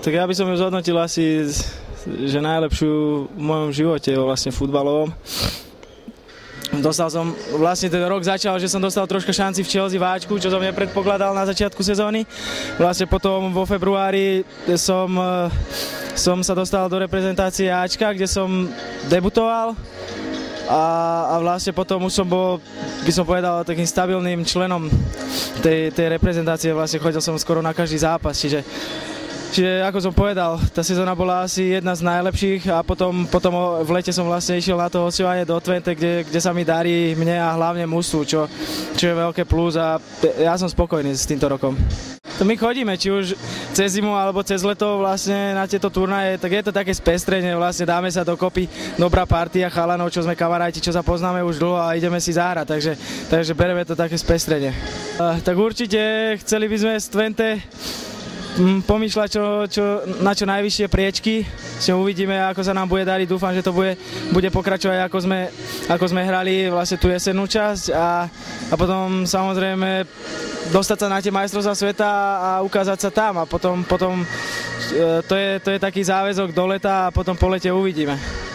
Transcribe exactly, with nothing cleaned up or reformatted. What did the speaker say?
Tak ja by som ju zhodnotil asi, že najlepšiu v mojom živote vlastne futbalovom. Dostal som, vlastne ten rok začal, že som dostal troška šanci v Chelsea v Ačku, čo som nepredpokladal na začiatku sezóny. Vlastne potom vo februári som, som sa dostal do reprezentácie Ačka, kde som debutoval. A, a vlastne potom už som bol, by som povedal, takým stabilným členom tej, tej reprezentácie. Vlastne chodil som skoro na každý zápas, čiže Čiže ako som povedal, tá sezóna bola asi jedna z najlepších a potom, potom v lete som vlastne išiel na to hosťovanie do Twente, kde, kde sa mi darí mne a hlavne mužstvu, čo, čo je veľké plus a ja som spokojný s týmto rokom. To my chodíme, či už cez zimu alebo cez leto vlastne na tieto turnaje, tak je to také spestrenie, vlastne dáme sa dokopy, dobrá partia chalanov, čo sme kamaráti, čo sa poznáme už dlho a ideme si zahrať, takže, takže bereme to také spestrenie. Uh, tak určite chceli by sme z Twente pomýšľať čo, čo, na čo najvyššie priečky, že uvidíme, ako sa nám bude dariť, dúfam, že to bude, bude pokračovať, ako sme, ako sme hrali vlastne tú jesennú časť a, a potom samozrejme dostať sa na tie majstrovstvá sveta a ukázať sa tam a potom, potom to, je, to je taký záväzok do leta a potom po lete uvidíme.